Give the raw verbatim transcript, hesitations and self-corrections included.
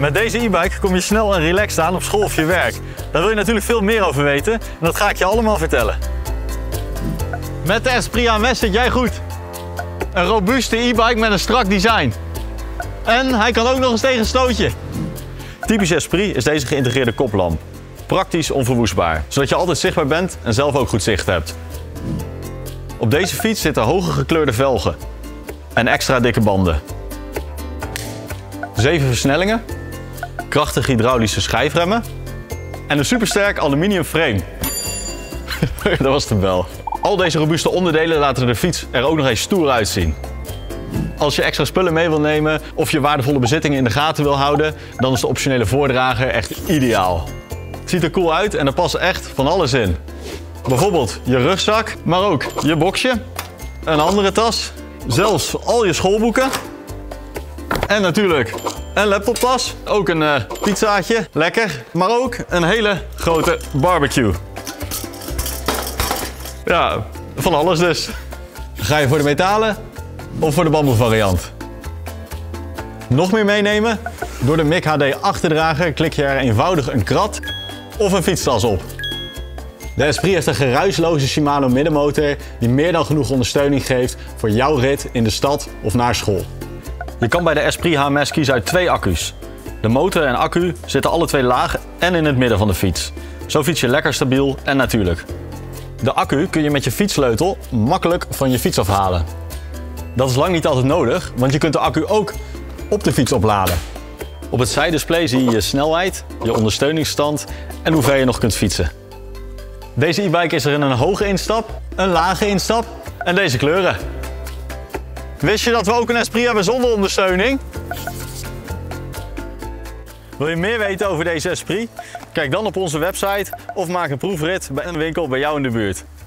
Met deze e-bike kom je snel en relaxed aan op school of je werk. Daar wil je natuurlijk veel meer over weten en dat ga ik je allemaal vertellen. Met de Esprit H M S zit jij goed. Een robuuste e-bike met een strak design. En hij kan ook nog eens tegen een stootje. Typisch Esprit is deze geïntegreerde koplamp. Praktisch onverwoestbaar, zodat je altijd zichtbaar bent en zelf ook goed zicht hebt. Op deze fiets zitten hoge gekleurde velgen en extra dikke banden. Zeven versnellingen, krachtige hydraulische schijfremmen en een supersterk aluminium frame. Dat was de bel. Al deze robuuste onderdelen laten de fiets er ook nog eens stoer uitzien. Als je extra spullen mee wil nemen of je waardevolle bezittingen in de gaten wil houden, dan is de optionele voordrager echt ideaal. Het ziet er cool uit en er past echt van alles in. Bijvoorbeeld je rugzak, maar ook je boxje, een andere tas, zelfs al je schoolboeken en natuurlijk een laptoptas, ook een uh, pizzaatje, lekker, maar ook een hele grote barbecue. Ja, van alles dus. Ga je voor de metalen of voor de bamboe variant? Nog meer meenemen? Door de M I C H D achterdrager klik je er eenvoudig een krat of een fietstas op. De Esprit heeft een geruisloze Shimano middenmotor die meer dan genoeg ondersteuning geeft voor jouw rit in de stad of naar school. Je kan bij de Esprit H M S kiezen uit twee accu's. De motor en accu zitten alle twee laag en in het midden van de fiets. Zo fiets je lekker stabiel en natuurlijk. De accu kun je met je fietssleutel makkelijk van je fiets afhalen. Dat is lang niet altijd nodig, want je kunt de accu ook op de fiets opladen. Op het zijdisplay zie je je snelheid, je ondersteuningsstand en hoe ver je nog kunt fietsen. Deze e-bike is er in een hoge instap, een lage instap en deze kleuren. Wist je dat we ook een Esprit hebben zonder ondersteuning? Wil je meer weten over deze Esprit? Kijk dan op onze website of maak een proefrit bij een winkel bij jou in de buurt.